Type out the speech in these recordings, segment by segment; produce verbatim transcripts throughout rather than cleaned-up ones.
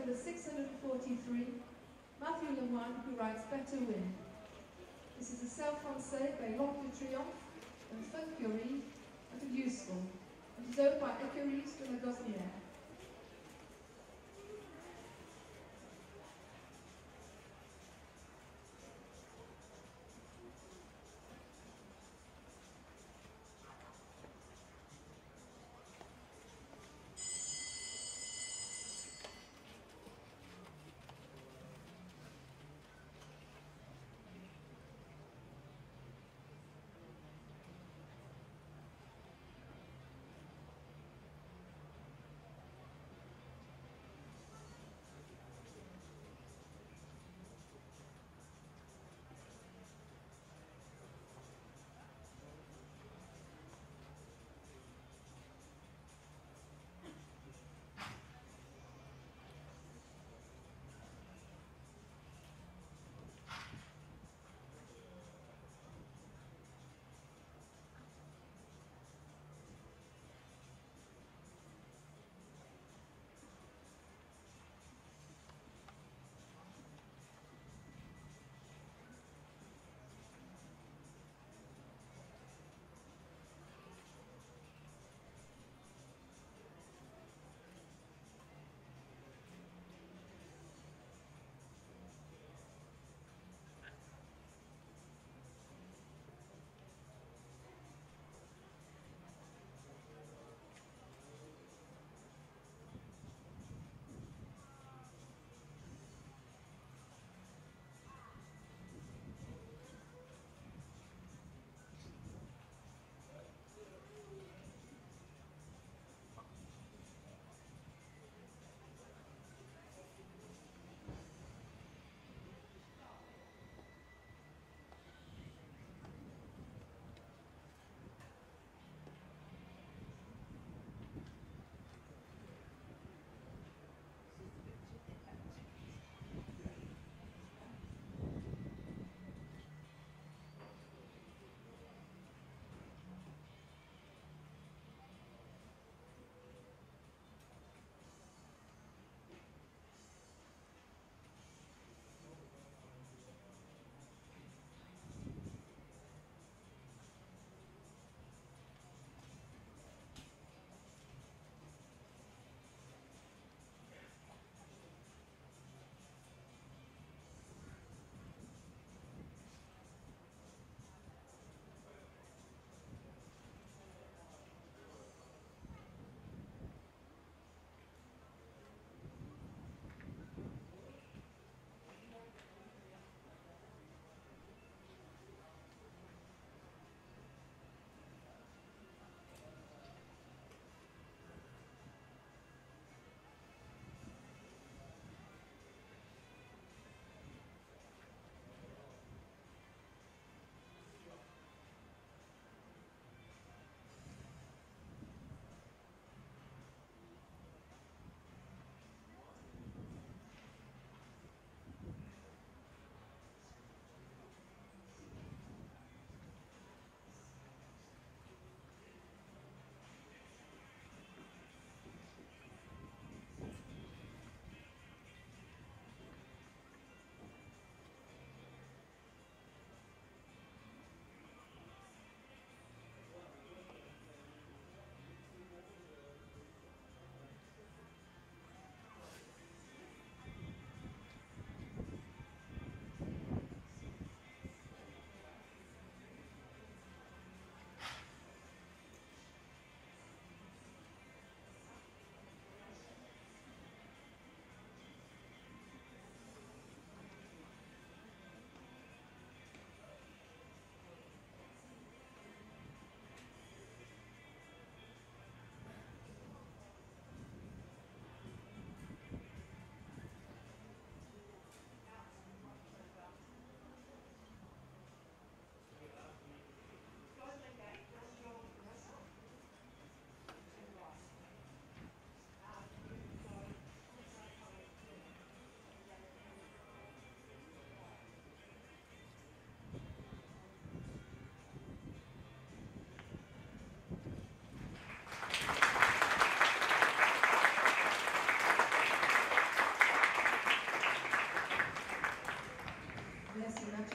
number six hundred forty-three, Matthew Lemoine, who writes Better Win. This is a self-français by L'Arc de Triomphe, and fun curie, and useful, and is owned by Écuries de la Gosnière.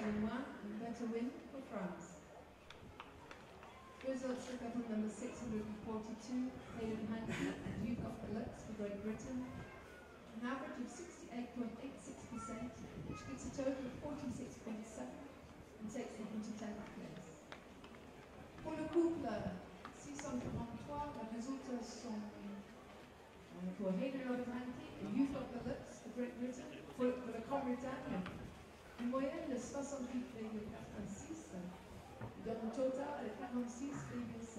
Lemoine and Better Win for France. Results for couple number six hundred forty-two, Hayden Hankey and You've Got the Looks for Great Britain. An average of sixty-eight point eight six percent, which gives a total of forty-six point seven and takes them into tenth place. Pour le couple six cent quarante-trois, les résultats sont euh, pour Hayden Hankey et You've Got the Looks for Great Britain, pour, pour la Grande-Bretagne, une moyenne de soixante-huit virgule quatre-vingt-six, dans un total de quarante-six virgule